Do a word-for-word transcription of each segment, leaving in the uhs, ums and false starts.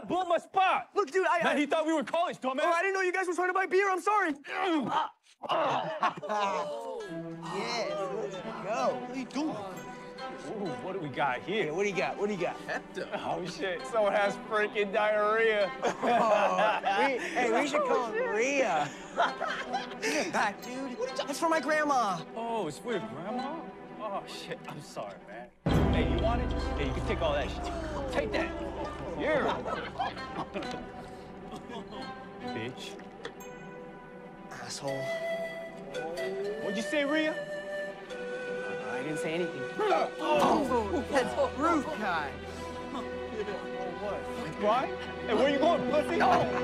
that blew up my spot. Look, dude, I... Man, I... he thought we were college, dumbass. Oh, I didn't know you guys were trying to buy beer. I'm sorry. Yeah, let's go. What are you doing? Ooh, what do we got here? What do you got? What do you got? Hector. Oh, shit. Someone has freaking diarrhea. Oh, we, hey, we should call him Rhea. Back, dude. That's for my grandma. Oh, it's for your grandma? Oh, shit. I'm sorry, man. Hey, you want it? Hey, you can take all that shit. Take that. Yeah. Bitch. Asshole. What'd you say, Rhea? I didn't say anything. Oh, that's rude, guy. Why? Hey, where you going, pussy?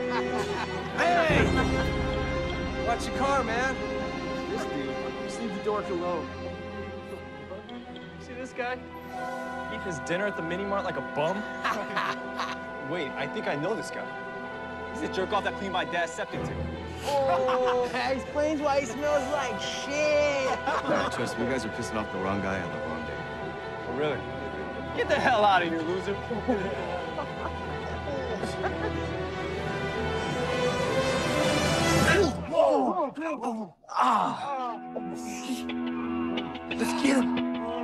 Hey! Watch your car, man. This dude. Just leave the dork alone. See this guy? Eat his dinner at the mini mart like a bum? Wait, I think I know this guy. He's the jerk off that cleaned my dad's septic tank. Oh, that explains why he smells like shit. Yeah, trust me, you guys are pissing off the wrong guy on the wrong day. Oh, really? Get the hell out of here, loser. Whoa! Ah! Let's get him.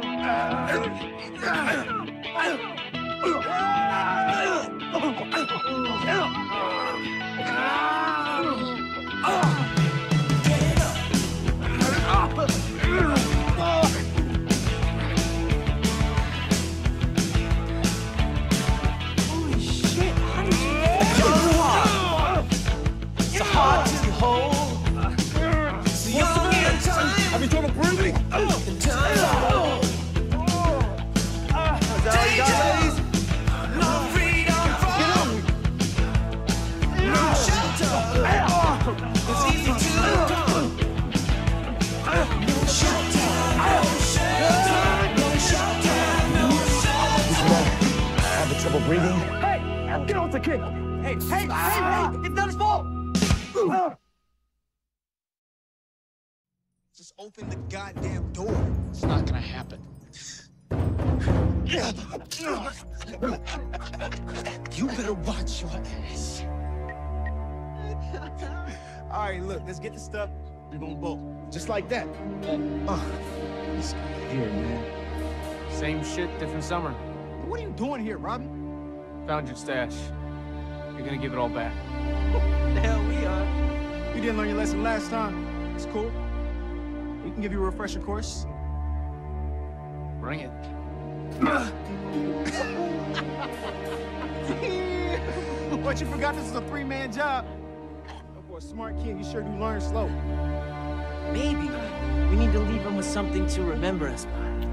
Holy shit, how did you get that? It's hard to hold. Have you trouble breathing? Is that all you got, ladies? No freedom from no shelter. It's easy to come. No shelter, no shelter, no shelter, no shelter. Having trouble breathing? Hey, get off the kick. Hey, hey, hey, hey, it's not his fault. Just open the goddamn door. It's not gonna happen. You better watch your ass. All right, look, let's get the stuff. We're gonna bolt. Just like that. Oh, this guy here, man. Same shit, different summer. What are you doing here, Robin? Found your stash. You're gonna give it all back. The hell we are. You didn't learn your lesson last time. It's cool. We can give you a refresher course. Bring it. But you forgot this is a three-man job. Oh, boy, smart kid, you sure do learn slow. Maybe we need to leave him with something to remember us by.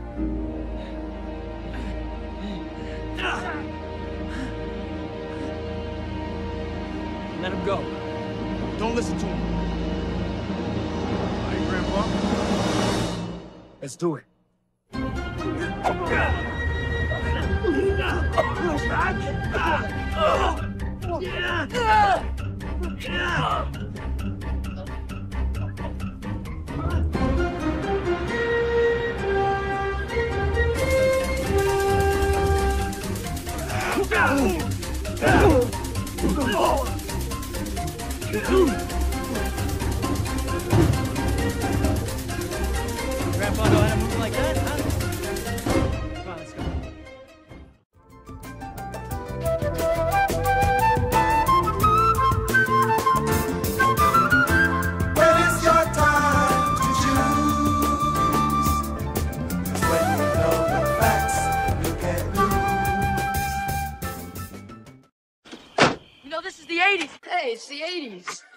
Let him go. Don't listen to him. All right, Grandpa. Let's do it. Grandpa know how to move like that, huh? Come on, let's go. When it's your time to choose, when you know the facts, you can't lose. You know, this is the eighties. Hey, it's the eighties.